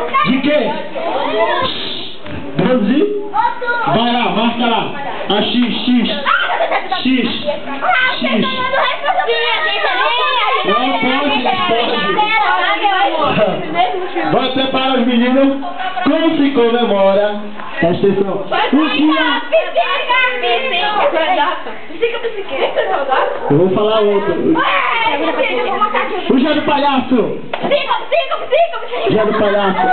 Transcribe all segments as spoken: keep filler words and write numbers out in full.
De quê? doze? Vai lá, marca lá. A X, X. X. X. Não pode, pode. Vai preparar os meninos. Como se comemora? Presta atenção. O dia... Eu vou falar outro. O dia do palhaço. Dia do palhaço.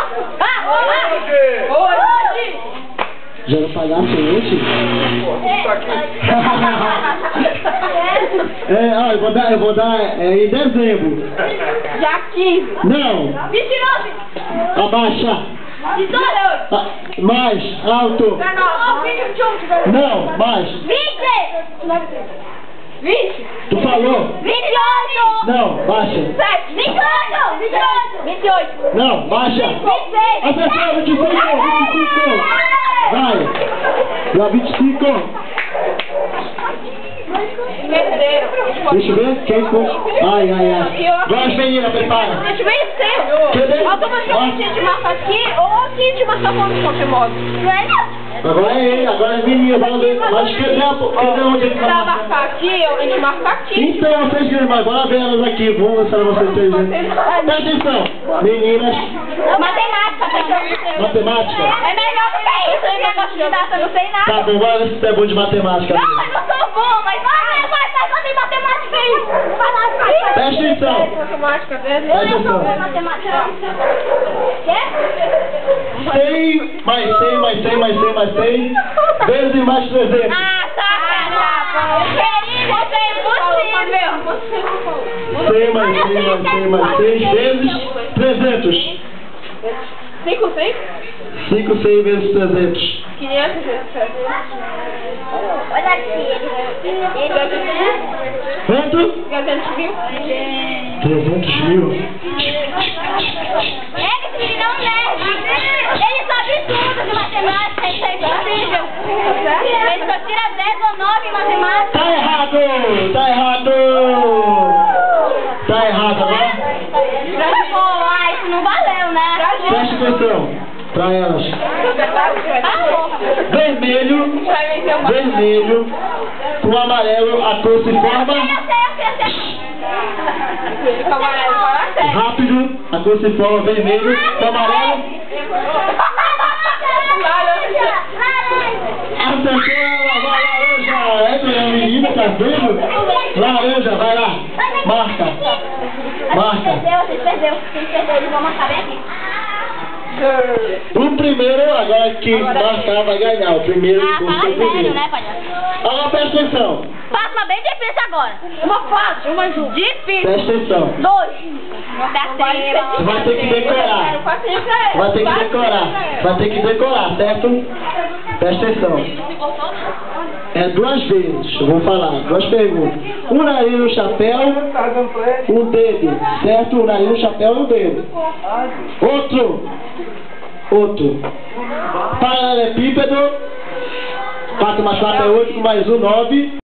Já era palhaço hoje? É, ó, eu vou dar, eu vou dar é, em dezembro. Já quinze. Não. vinte e nove. Abaixa. dezoito. Ah, mais, alto. Não, mais. vinte. vinte. Tu falou? vinte e oito. Não, baixa. sete. vinte e oito. vinte e oito. vinte e oito. Não, baixa. vinte e seis. Acertou, vinte e cinco, vinte e cinco. Vai. Já vinte e cinco. Deixa eu ver. Quem foi? Ai, ai, ai. Vai as meninas, prepara. Deixa eu ver o seu. Cadê? Automaticamente a gente marca aqui ou aqui a gente marca quando for remoto. Agora é ele, agora é menina. Vamos ver. Mas cadê, a, cadê onde ele Pra tá? marcar aqui, a gente marca aqui. Então, vocês viram, mas bora ver elas aqui. Vamos mostrar vocês três. Presta atenção. Meninas. Matemática, Matemática. é melhor que isso, esse negócio de data, eu não sei nada. Tá bom, bora ver se você é bom de matemática. Não, eu não sou bom, mas vai, vai, vai fazer matemática aí. Vai lá, vai, vai. Presta atenção. Matemática, velho. Presta Eu não sou bom em atenção. matemática. Quê? cem, mais cem, mais cem, mais cem, mais cem. Vezes mais trezentos. Ah, tá, eu queria, mas é impossível. cem, mais cem, mais cem, mais cem. Vezes trezentos. cinco, cinco? cinco, cem vezes trezentos. quinhentos vezes trezentos. Olha aqui. Quanto? trezentos mil. trezentos mil. É que esse menino é um nerd. Ele sabe tudo de matemática, isso é impossível. Ele só tira dez ou nove em matemática. Tá errado! Tá errado! Tá errado, né? Pô, ah, isso não valeu, né? Preste atenção. Pra elas. Vermelho, vermelho, com amarelo, a cor se forma. Eu sei, eu sei, eu sei. Rápido, a cor se forma vermelho, com amarelo. Acertou ela, vai laranja. É, minha menina, tá vendo? Laranja, vai lá. Marca. Marca. Perdeu, vocês perdeu. Vocês perdeu, eles vão marcar bem aqui. O primeiro, agora que marcar vai ganhar. O primeiro Ah, foi o fala seu sério, primeiro. né, palhaço? Agora presta atenção. Faça uma bem difícil agora. Uma fácil, uma ju. Difícil. Presta atenção. Dois. Terceira. Você vai ter que decorar. Vai ter que decorar. Vai ter que decorar, certo? Presta atenção. É duas vezes, eu vou falar, duas perguntas. Um nariz no chapéu, um dedo, certo? Um nariz no chapéu e um dedo. Outro. Outro. Paralelepípedo. quatro mais quatro é oito, mais um, nove.